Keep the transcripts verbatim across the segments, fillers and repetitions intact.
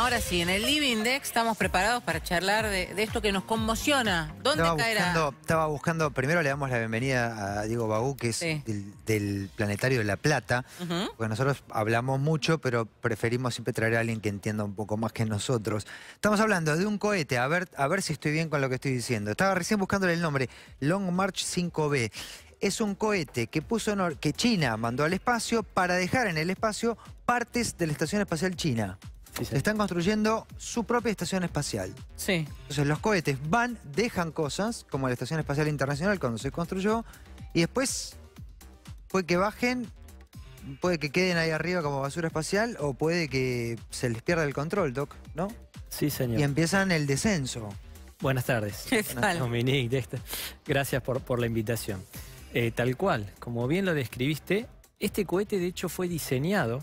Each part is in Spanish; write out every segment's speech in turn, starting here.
ahora sí, en el Living Deck estamos preparados para charlar de, de esto que nos conmociona. ¿Dónde estaba caerá? Buscando, estaba buscando, primero le damos la bienvenida a Diego Bagú, que es Sí. del, del Planetario de La Plata, Uh-huh. porque nosotros hablamos mucho, pero preferimos siempre traer a alguien que entienda un poco más que nosotros. Estamos hablando de un cohete, a ver, a ver si estoy bien con lo que estoy diciendo. Estaba recién buscándole el nombre, Long March cinco B. Es un cohete que, puso, que China mandó al espacio para dejar en el espacio partes de la Estación Espacial China. Sí, sí. Están construyendo su propia estación espacial. Sí. Entonces los cohetes van, dejan cosas, como la Estación Espacial Internacional cuando se construyó, y después puede que bajen, puede que queden ahí arriba como basura espacial, o puede que se les pierda el control, Doc, ¿no? Sí, señor. Y empiezan el descenso. Buenas tardes. ¿Qué tal? Dominique, Dexter. Gracias por, por la invitación. Eh, tal cual, como bien lo describiste, este cohete de hecho fue diseñado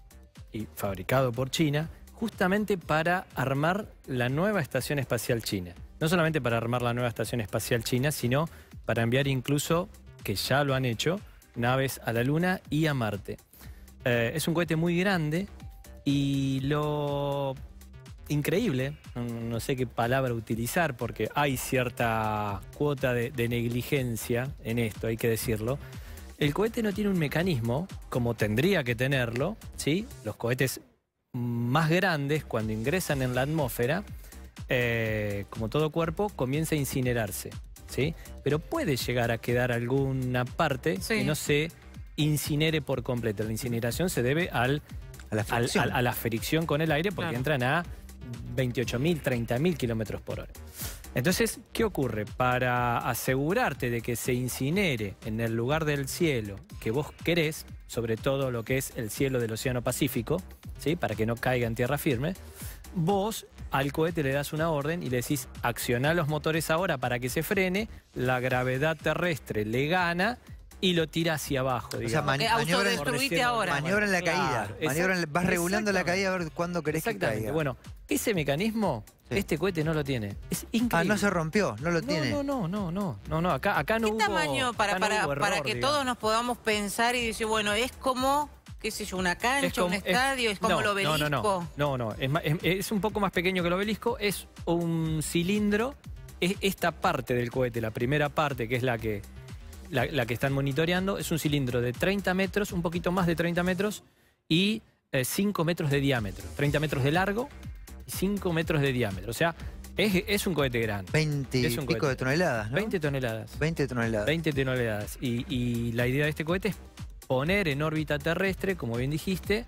y fabricado por China justamente para armar la nueva Estación Espacial China. No solamente para armar la nueva Estación Espacial China, sino para enviar incluso, que ya lo han hecho, naves a la Luna y a Marte. Eh, es un cohete muy grande y lo increíble, no sé qué palabra utilizar porque hay cierta cuota de, de negligencia en esto, hay que decirlo. El cohete no tiene un mecanismo como tendría que tenerlo, ¿sí? Los cohetes más grandes, cuando ingresan en la atmósfera, eh, como todo cuerpo, comienza a incinerarse, ¿sí? Pero puede llegar a quedar alguna parte Sí. que no se incinere por completo. La incineración se debe al, A la al- fricción. al- a la fricción con el aire porque Claro. entran a veintiocho mil, treinta mil kilómetros por hora. Entonces, ¿qué ocurre? Para asegurarte de que se incinere en el lugar del cielo que vos querés, sobre todo lo que es el cielo del Océano Pacífico, ¿sí? Para que no caiga en tierra firme, vos al cohete le das una orden y le decís, accioná los motores ahora para que se frene, la gravedad terrestre le gana y lo tira hacia abajo. O sea, digamos. mani- Que maniobra, autodestruite ahora. maniobra en la Claro, caída. exact- Maniobra en- vas regulando la exactamente. caída a ver cuándo querés que Exactamente. caiga. Bueno, ese mecanismo, Sí. este cohete no lo tiene. Es increíble. Ah, no se rompió, no lo No, tiene. no, no, no, no, no, no, acá, acá no ¿Qué hubo. tamaño para, acá no para, hubo error, para que digamos. todos nos podamos pensar y decir, bueno, es como, qué sé yo, una cancha, Es como- un es- estadio, es, como no, el obelisco? No, no, no, no, no, es, ma- es- es un poco más pequeño que el obelisco, es un cilindro, es esta parte del cohete, la primera parte que es la que, la, la que están monitoreando, es un cilindro de treinta metros, un poquito más de treinta metros y eh, cinco metros de diámetro, treinta metros de largo y cinco metros de diámetro, o sea, es, es un cohete grande, veinte Es y un pico cohete. de toneladas, ¿no? veinte toneladas. veinte toneladas. veinte toneladas. Y, y la idea de este cohete es poner en órbita terrestre, como bien dijiste,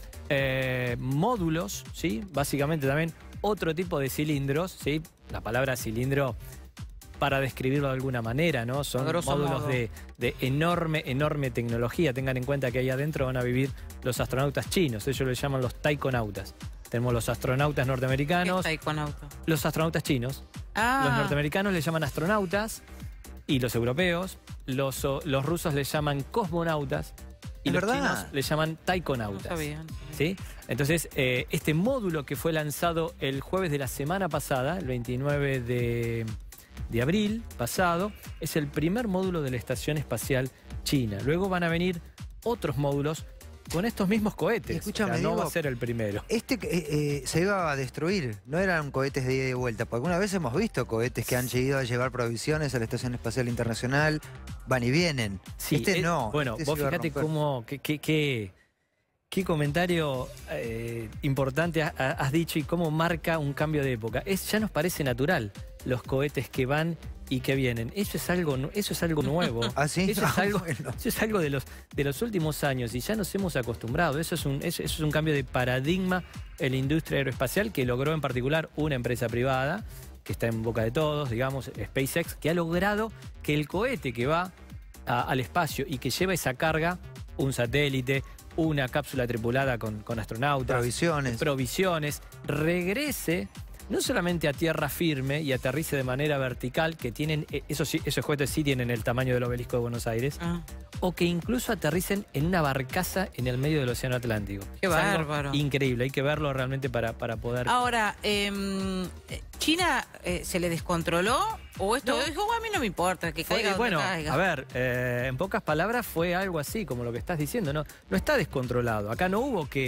eh, módulos, ¿sí? Básicamente también otro tipo de cilindros, ¿sí? La palabra cilindro, para describirlo de alguna manera, ¿no? Son A grosso módulos modo. de, de enorme, enorme tecnología. Tengan en cuenta que ahí adentro van a vivir los astronautas chinos. Ellos les llaman los taikonautas. Tenemos los astronautas ¿Qué norteamericanos, está ahí con auto? los astronautas chinos. Ah, Los norteamericanos les llaman astronautas y los europeos, los, o- los rusos les llaman cosmonautas y ¿Es los verdad? chinos les llaman no taikonautas. sabía. ¿Sí? Entonces, eh, este módulo que fue lanzado el jueves de la semana pasada, el veintinueve de, de abril pasado, es el primer módulo de la Estación Espacial China. Luego van a venir otros módulos con estos mismos cohetes. Y escúchame, O sea, no Diego, va a ser el primero. Este eh, eh, se iba a destruir, no eran cohetes de ida y vuelta, porque alguna vez hemos visto cohetes que han ido a llevar provisiones a la Estación Espacial Internacional, van y vienen. Sí, este eh, no. Bueno, este vos se iba a fíjate romper. cómo, qué, qué, qué, qué comentario eh, importante ha- ha- has dicho y cómo marca un cambio de época. Es, ya nos parece natural los cohetes que van y que vienen. Eso es algo, nu- eso es algo nuevo. ¿Ah, sí? Eso es Ah, algo, bueno. eso es algo de los, de los últimos años y ya nos hemos acostumbrado. Eso es, un, eso, eso es un cambio de paradigma en la industria aeroespacial que logró en particular una empresa privada que está en boca de todos, digamos, SpaceX, que ha logrado que el cohete que va a- al espacio y que lleva esa carga, un satélite, una cápsula tripulada con, con astronautas, Provisiones. provisiones, regrese no solamente a tierra firme y aterrice de manera vertical, que tienen, eh, esos, sí- esos cohetes sí tienen el tamaño del obelisco de Buenos Aires, Ah, o que incluso aterricen en una barcaza en el medio del Océano Atlántico. Qué Es algo bárbaro. increíble, hay que verlo realmente para, para poder... Ahora, em, ¿China eh, se le descontroló? ¿O esto No. dijo, "Oh, a mí no me importa, que Fue- caiga donde bueno, caiga"? a ver, eh, en pocas palabras fue algo así, como lo que estás diciendo, no, no está descontrolado. Acá no hubo que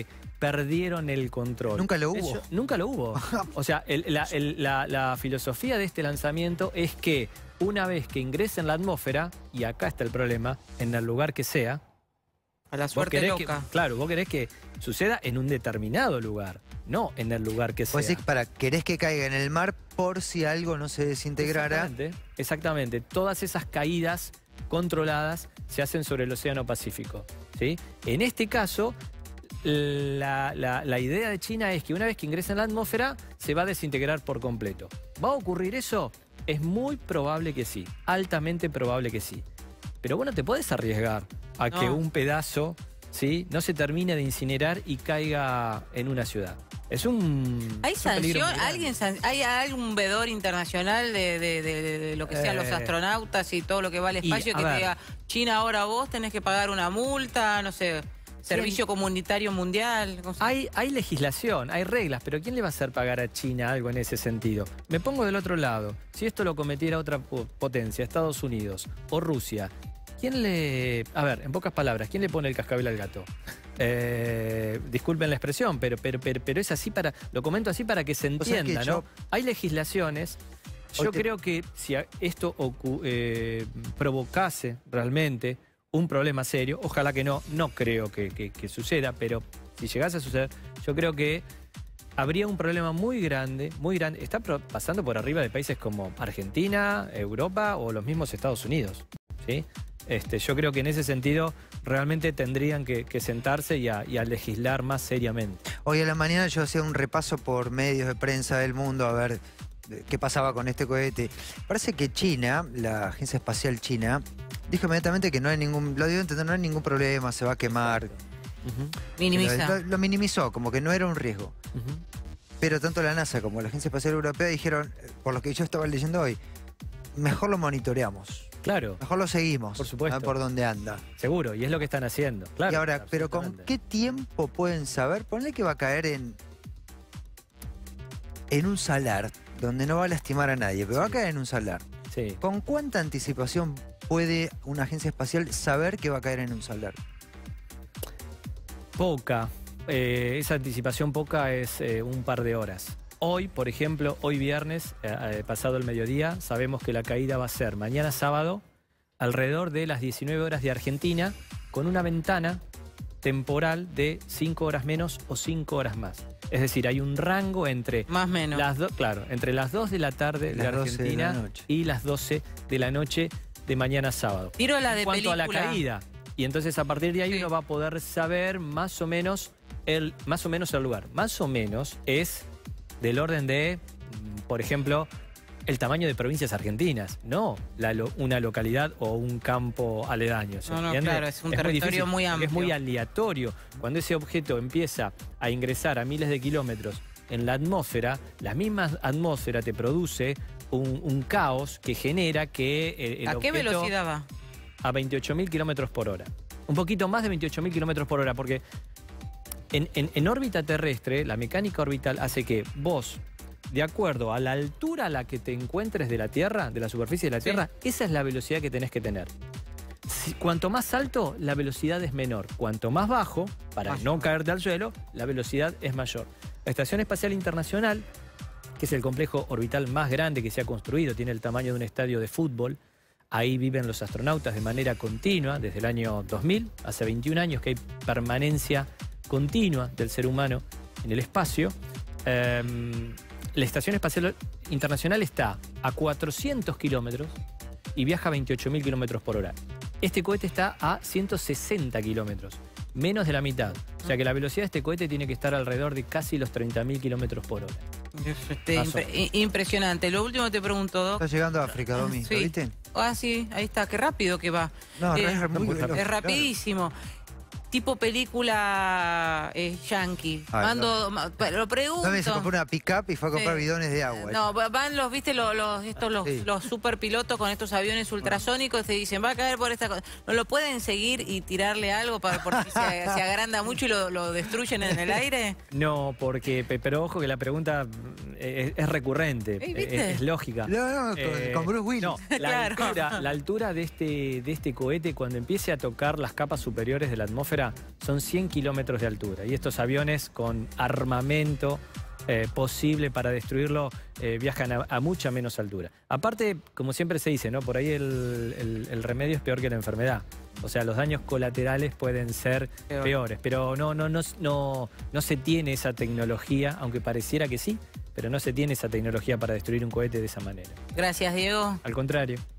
perdieron el control. Nunca lo hubo. Eso- nunca lo hubo. O sea, el- la, el- la- la filosofía de este lanzamiento es que una vez que ingresa en la atmósfera, y acá está el problema, en el lugar que sea, A la vos suerte querés que, loca. claro, vos querés que suceda en un determinado lugar, no en el lugar que sea. Pues sí, para, querés que caiga en el mar por si algo no se desintegrara. Exactamente, exactamente. Todas esas caídas controladas se hacen sobre el Océano Pacífico, ¿sí? En este caso, la, la- la idea de China es que una vez que ingresa en la atmósfera, se va a desintegrar por completo. ¿Va a ocurrir eso? Es muy probable que sí, altamente probable que sí. Pero bueno, te puedes arriesgar a que No. un pedazo, ¿sí?, no se termine de incinerar y caiga en una ciudad. Es un... ¿Hay es un peligro sanción? muy grande. ¿Alguien san- ¿Hay algún vedor internacional de, de- de- de- de lo que sean los Eh, astronautas y todo lo que va al y, espacio a que te ver. diga, China, ahora vos tenés que pagar una multa, no sé, servicio comunitario mundial? No sé. Hay, hay legislación, hay reglas, pero ¿quién le va a hacer pagar a China algo en ese sentido? Me pongo del otro lado. Si esto lo cometiera otra po- potencia, Estados Unidos o Rusia, ¿quién le... A ver, en pocas palabras, ¿quién le pone el cascabel al gato? Eh, disculpen la expresión, pero, pero, pero, pero es así para... Lo comento así para que se O sea que entienda, yo- ¿no? Hay legislaciones. Hoy Yo te- creo que si a- esto ocu- eh, provocase realmente un problema serio, ojalá que no, no creo que, que- que suceda, pero si llegase a suceder, yo creo que habría un problema muy grande, muy grande. Está pro- pasando por arriba de países como Argentina, Europa o los mismos Estados Unidos, ¿sí? Este, yo creo que en ese sentido realmente tendrían que, que sentarse y a, y a legislar más seriamente. Hoy a la mañana yo hacía un repaso por medios de prensa del mundo a ver eh, qué pasaba con este cohete. Parece que China, la Agencia Espacial China, dijo inmediatamente que no hay ningún, lo dio a entender, no hay ningún problema, se va a quemar. Ujú, Minimiza. Lo, lo minimizó, como que no era un riesgo. ujú. Pero tanto la NASA como la Agencia Espacial Europea dijeron, eh, por lo que yo estaba leyendo hoy, mejor lo monitoreamos, Claro, mejor lo seguimos, Por supuesto. a ver por dónde anda. seguro, y es lo que están haciendo. Claro, y ahora, pero ¿con absolutamente. qué tiempo pueden saber? Ponle que va a caer en, en un salar, donde no va a lastimar a nadie, pero va a Sí. caer en un salar. Sí. ¿Con cuánta anticipación puede una agencia espacial saber que va a caer en un salar? Poca. Eh, esa anticipación poca es eh, un par de horas. Hoy, por ejemplo, hoy viernes, eh, eh, pasado el mediodía, sabemos que la caída va a ser mañana sábado, alrededor de las diecinueve horas de Argentina, con una ventana temporal de cinco horas menos o cinco horas más. Es decir, hay un rango entre Más o menos. las dos, claro, entre las dos de la tarde de Las doce de la Argentina noche. y las doce de la noche de mañana sábado. Tiro la de En cuanto película. a la caída. Y entonces a partir de ahí Sí. uno va a poder saber más o menos el, más o menos el lugar. Más o menos es del orden de, mm, por ejemplo, el tamaño de provincias argentinas, no la lo- una localidad o un campo aledaño. ¿se No, no, entiende? claro, es un muy territorio difícil, muy porque Es muy amplio. aleatorio. Cuando ese objeto empieza a ingresar a miles de kilómetros en la atmósfera, la misma atmósfera te produce un, un caos que genera que eh, el ¿A qué objeto- velocidad va? a veintiocho mil kilómetros por hora. Un poquito más de veintiocho mil kilómetros por hora, porque en, en- en órbita terrestre, la mecánica orbital hace que vos, de acuerdo a la altura a la que te encuentres de la Tierra, de la superficie de la Sí. Tierra, esa es la velocidad que tenés que tener. Si- cuanto más alto, la velocidad es menor. Cuanto más bajo, para Mayor. no caerte al suelo, la velocidad es mayor. La Estación Espacial Internacional, que es el complejo orbital más grande que se ha construido, tiene el tamaño de un estadio de fútbol. Ahí viven los astronautas de manera continua desde el año dos mil, hace veintiún años que hay permanencia continua del ser humano en el espacio. Em, la Estación Espacial Internacional está a cuatrocientos kilómetros y viaja a veintiocho mil kilómetros por hora. Este cohete está a ciento sesenta kilómetros, menos de la mitad. O sea que la velocidad de este cohete tiene que estar alrededor de casi los treinta mil kilómetros por hora. Este, Paso. impre- i- impresionante. Lo último te pregunto, Doc. Está llegando a África, Domi, ¿lo Sí. viste? Ah, sí, ahí está. Qué rápido que va. No, Eh, es muy muy veloz, Es claro. rapidísimo. Tipo película eh, yankee. Ah, Mando, ma- lo pregunto. Domi se compró una pick-up y fue a comprar Sí. bidones de agua. No, va- van los, viste, los, los, estos, los, Sí. los superpilotos con estos aviones ultrasónicos, te dicen, va a caer por esta cosa. ¿No lo pueden seguir y tirarle algo para por si se, se agranda mucho y lo, lo destruyen en el aire? No, porque, pe- pero ojo que la pregunta mm, es, es recurrente, Ey, es, ¿viste? es lógica. No, no, con, Eh, con Bruce Willis. No, la Claro. altura, la altura de, este, de este cohete cuando empiece a tocar las capas superiores de la atmósfera nuestra son cien kilómetros de altura. Y estos aviones con armamento eh, posible para destruirlo eh, viajan a, a mucha menos altura. Aparte, como siempre se dice, ¿no? Por ahí el, el, el remedio es peor que la enfermedad. O sea, los daños colaterales pueden ser Peor. peores, pero no, no, no, no, no se tiene esa tecnología, aunque pareciera que sí, pero no se tiene esa tecnología para destruir un cohete de esa manera. Gracias, Diego. Al contrario.